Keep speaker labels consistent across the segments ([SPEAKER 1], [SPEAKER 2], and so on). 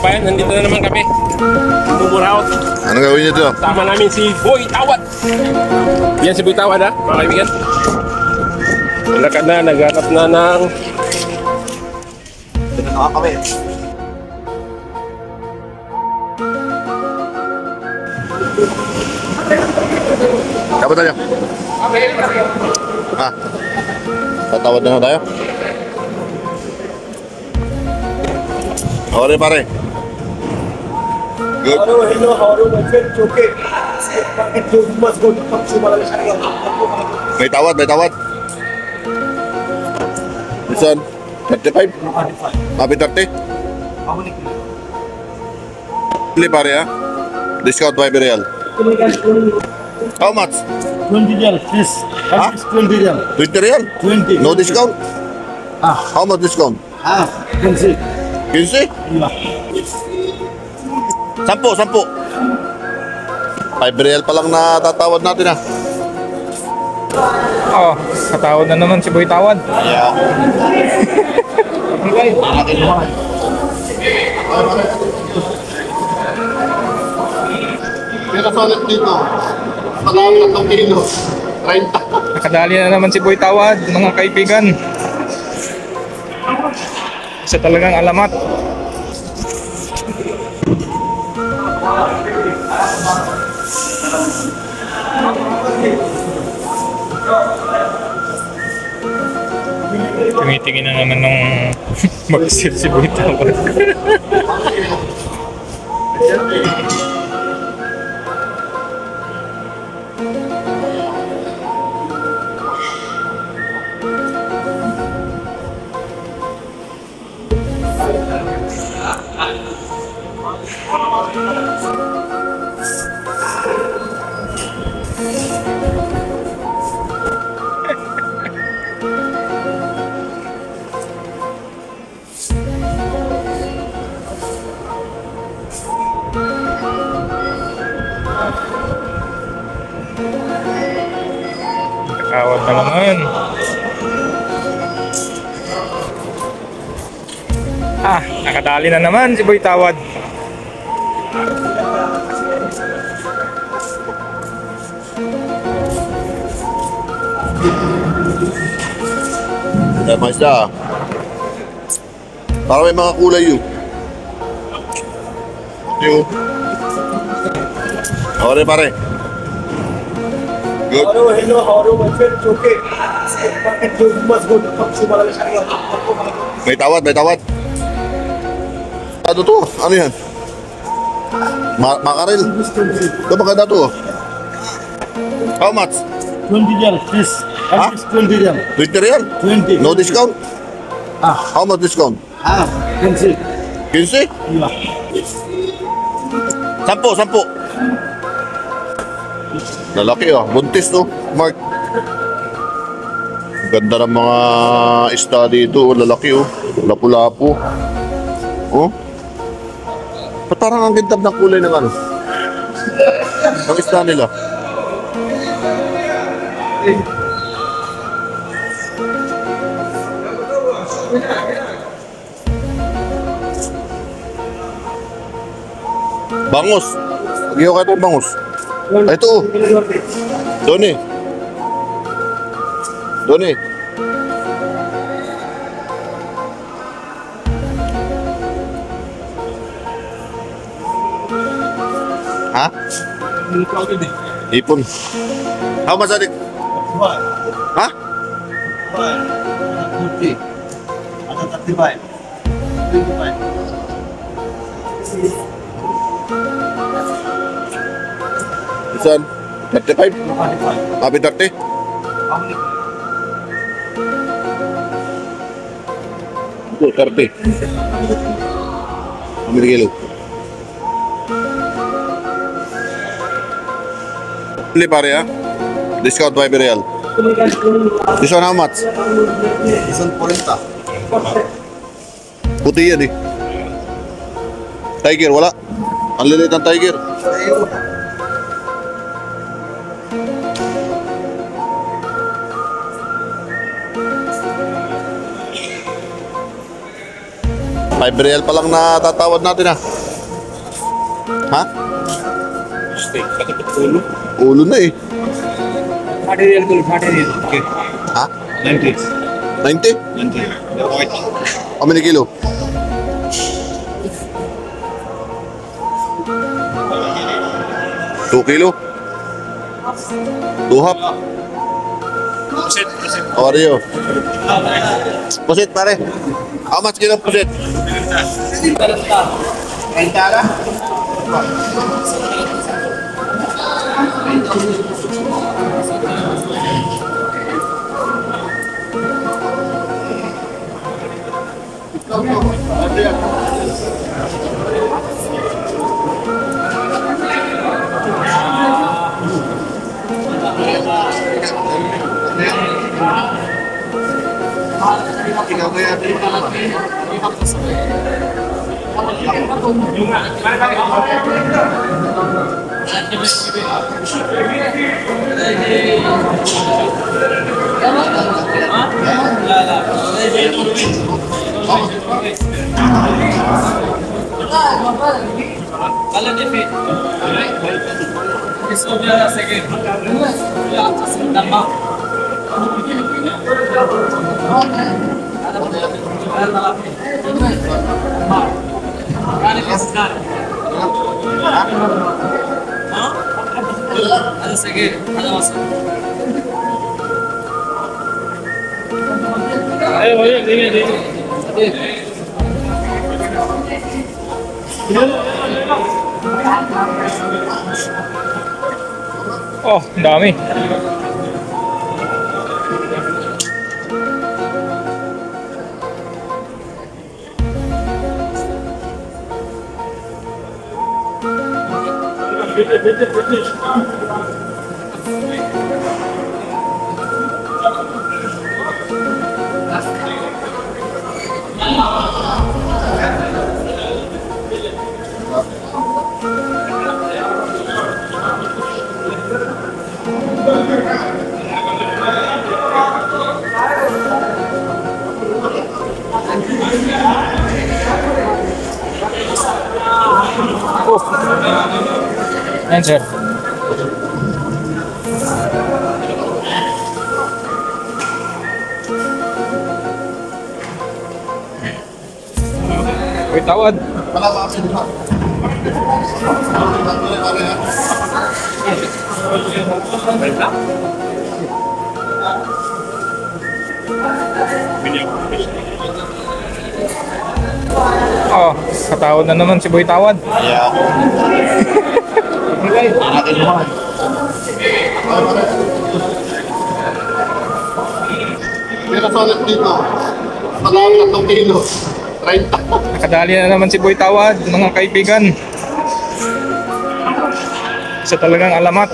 [SPEAKER 1] kabayan, nandito na naman kami. Bumuraot.
[SPEAKER 2] Ano gawin niyo dito?
[SPEAKER 1] Tama namin si Boy Tawad. Yan si Boy Tawad ha, mga kaibigan. Nalakad na, naghanap na ng...
[SPEAKER 2] Kami. Dapat tayo. Ah. Tatawad na tayo. Okay pare. Good.
[SPEAKER 3] Hello, how are you, my friend? Okay. You must go to Pagsumalala Sharia.
[SPEAKER 2] May tawad, may tawad. Listen, 35? Happy 30? Bili pare ha. Discount 5 real. How much?
[SPEAKER 3] 20 real, please.
[SPEAKER 2] Huh?
[SPEAKER 3] 20 real.
[SPEAKER 2] 20 real?
[SPEAKER 3] 20.
[SPEAKER 2] No discount?
[SPEAKER 3] Ah,
[SPEAKER 2] How much discount?
[SPEAKER 3] can see.
[SPEAKER 2] 15?
[SPEAKER 3] Yeah.
[SPEAKER 2] 10, 10. 5 real pa lang na tatawad natin ha.
[SPEAKER 4] Oh, katawad na naman si Boy Tawad.
[SPEAKER 2] Yeah. Pero solid dito. Patawag na itong kilo. 30.
[SPEAKER 4] Nakadali na naman si Boy Tawad, mga kaibigan. Isa talagang alamat. Tumitingin na naman nung mag-sip si Boy Tawad. Nakawad na naman. Nakadali na naman si Boy Tawad.
[SPEAKER 2] Kaya mga isda ha. Para may mga kulay yun. Yung. Okay pare. Good.
[SPEAKER 3] Hello, how are you, my friend? Okay. You must go to Pagsumalala Sharia.
[SPEAKER 2] May tawad, may tawad. Ano to? Ano yan? Makarel. Ito ba kada to? How much?
[SPEAKER 3] 20 real, please.
[SPEAKER 2] Huh?
[SPEAKER 3] 20 real.
[SPEAKER 2] 20 real?
[SPEAKER 3] 20.
[SPEAKER 2] No discount? How much discount?
[SPEAKER 3] Can see.
[SPEAKER 2] 15?
[SPEAKER 3] Yeah.
[SPEAKER 2] 10, 10. Lalaki oh, buntis to, Mark. Ganda ng mga isda dito, lalaki oh. Lapu-lapu. Oh. Ba't parang ang ganda ng kulay ng ano? Ang isda nila. Bangus. Lagi ko kayo bangus. Ito oh. Doni. Doni. Ha? Ipon. How much adik? Ha?
[SPEAKER 3] 50. Ada 35. 25.
[SPEAKER 2] Isan? 35? Happy 30? Ito, 30. Ambil kilo. Beli pare ya. Discount 5 real. This one how much?
[SPEAKER 3] This one 40.
[SPEAKER 2] Putih yan eh. Tiger, wala. Ang lilit ng tiger. 5 real pa lang na tatawad natin ah. Ha?
[SPEAKER 1] Steak. Katapit ulo.
[SPEAKER 2] Ulo na eh.
[SPEAKER 3] 40 real to 40 real. Okay.
[SPEAKER 2] Ha?
[SPEAKER 3] 90.
[SPEAKER 2] 90?
[SPEAKER 3] 90. The white.
[SPEAKER 2] How many kilo? Two kilo? 2 half?
[SPEAKER 1] Pusit.
[SPEAKER 2] How are you? Pusit pare. How much kilo pusit?
[SPEAKER 3] 30 ka?
[SPEAKER 4] Oh, ang dami. Ayan, sir. Wait, tawad. Oh, katawad na naman si Boy Tawad.
[SPEAKER 2] Yeah. Natin naman. Pero solid dito. Matawag na 2 kilo. 30.
[SPEAKER 4] Nakadali na naman si Boy Tawad, mga kaibigan. Isa talagang alamat.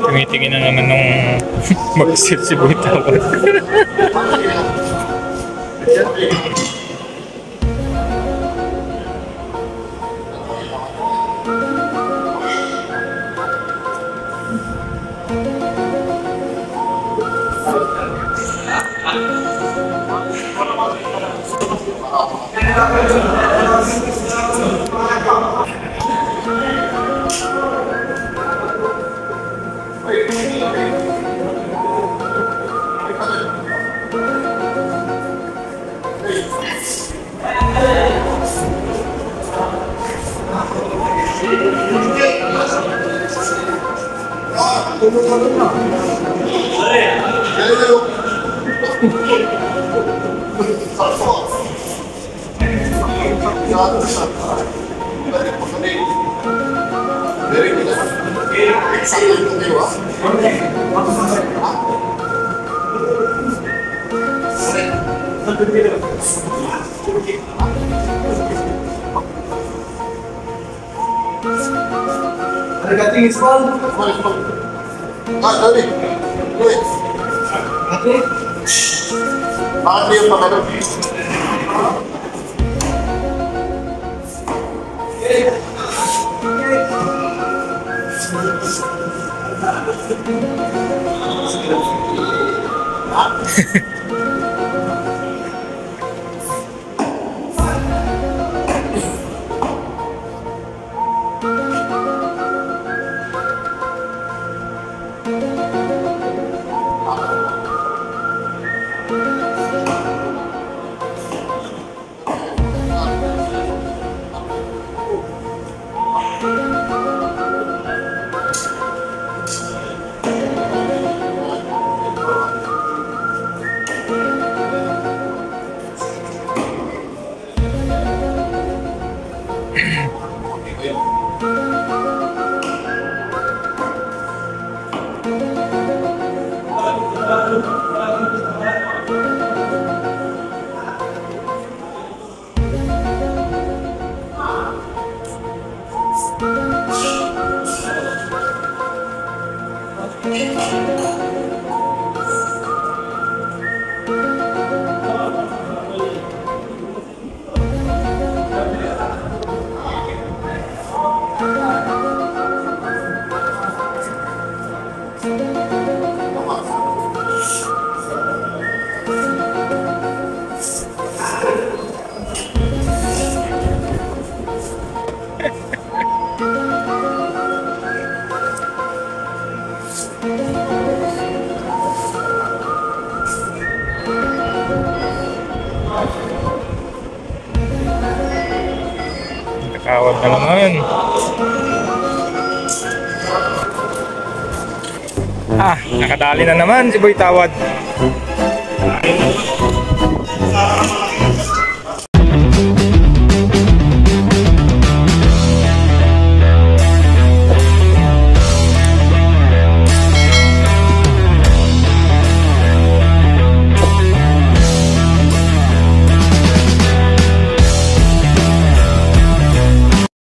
[SPEAKER 4] Tumitingin na naman nung mag-sip si Boy Tawad.
[SPEAKER 3] Hargating isbal.
[SPEAKER 2] Dali.
[SPEAKER 3] Ate.
[SPEAKER 2] Bakit niyo pa ganun? Nakawad na naman. Nakadali na naman si Boy Tawad.